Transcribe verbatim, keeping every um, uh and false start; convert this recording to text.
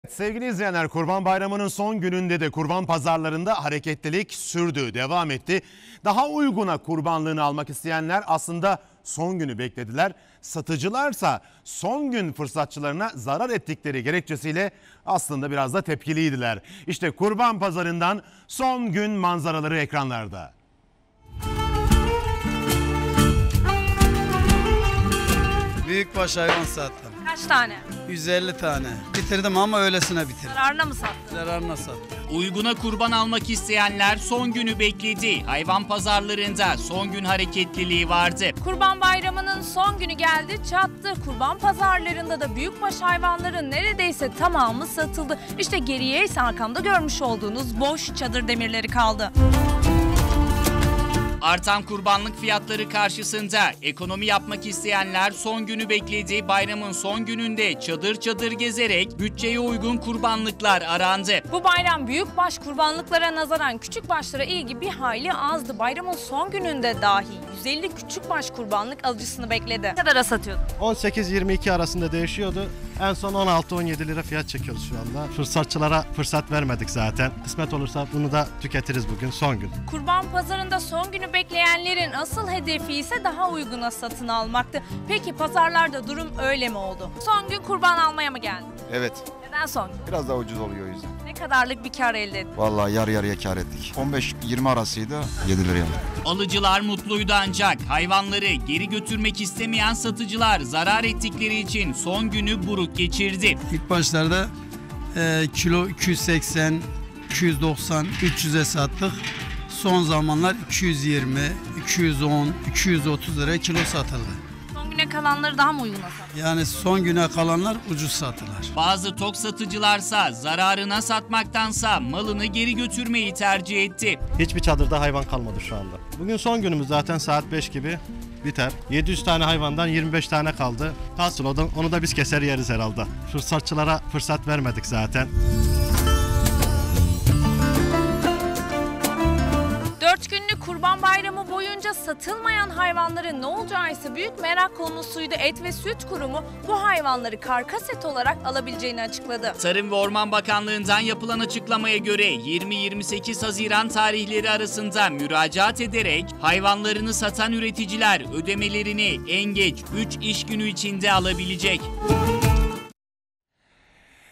Sevgili izleyenler, Kurban Bayramı'nın son gününde de kurban pazarlarında hareketlilik sürdü, devam etti. Daha uyguna kurbanlığını almak isteyenler aslında son günü beklediler. Satıcılarsa son gün fırsatçılarına zarar ettikleri gerekçesiyle aslında biraz da tepkiliydiler. İşte kurban pazarından son gün manzaraları ekranlarda. Büyükbaş hayvan sattım. Kaç tane? yüz elli tane. Bitirdim ama öylesine bitirdim. Zararına mı sattın? Zararına sattım. Uyguna kurban almak isteyenler son günü bekledi. Hayvan pazarlarında son gün hareketliliği vardı. Kurban Bayramı'nın son günü geldi, çattı. Kurban pazarlarında da büyükbaş hayvanların neredeyse tamamı satıldı. İşte geriye ise arkamda görmüş olduğunuz boş çadır demirleri kaldı. Artan kurbanlık fiyatları karşısında ekonomi yapmak isteyenler son günü bekledi. Bayramın son gününde çadır çadır gezerek bütçeye uygun kurbanlıklar arandı. Bu bayram büyükbaş kurbanlıklara nazaran küçükbaşlara ilgi bir hayli azdı. Bayramın son gününde dahi yüz elli küçükbaş kurbanlık alıcısını bekledi. Ne kadara satıyordu? on sekiz yirmi iki arasında değişiyordu. En son on altı on yedi lira fiyat çekiyoruz şu anda. Fırsatçılara fırsat vermedik zaten. Kısmet olursa bunu da tüketiriz bugün, son gün. Kurban pazarında son günü bekleyenlerin asıl hedefi ise daha uyguna satın almaktı. Peki pazarlarda durum öyle mi oldu? Son gün kurban almaya mı geldi? Evet. Neden son gün? Biraz daha ucuz oluyor o yüzden. Ne kadarlık bir kar elde ettin? Vallahi yarı yarıya kar ettik. on beş yirmi arasıydı. yedi liraya aldık. Alıcılar mutluydu ancak hayvanları geri götürmek istemeyen satıcılar zarar ettikleri için son günü buruk geçirdi. İlk başlarda e, kilo iki yüz seksen, iki yüz doksan, üç yüze sattık. Son zamanlar iki yüz yirmi, iki yüz on, iki yüz otuz liraya kilo satıldı. Son güne kalanları daha mı uyguna sattın? Yani son güne kalanlar ucuz sattılar. Bazı tok satıcılarsa zararına satmaktansa malını geri götürmeyi tercih etti. Hiçbir çadırda hayvan kalmadı şu anda. Bugün son günümüz, zaten saat beş gibi biter. yedi yüz tane hayvandan yirmi beş tane kaldı. Kalsın, o da, onu da biz keser yeriz herhalde. Fırsatçılara fırsat vermedik zaten. Dört günlük Kurban Bayramı boyunca satılmayan hayvanların ne olacağı ise büyük merak konusuydu. Et ve Süt Kurumu bu hayvanları karkas et olarak alabileceğini açıkladı. Tarım ve Orman Bakanlığı'ndan yapılan açıklamaya göre yirmi yirmi sekiz Haziran tarihleri arasında müracaat ederek hayvanlarını satan üreticiler ödemelerini en geç üç iş günü içinde alabilecek.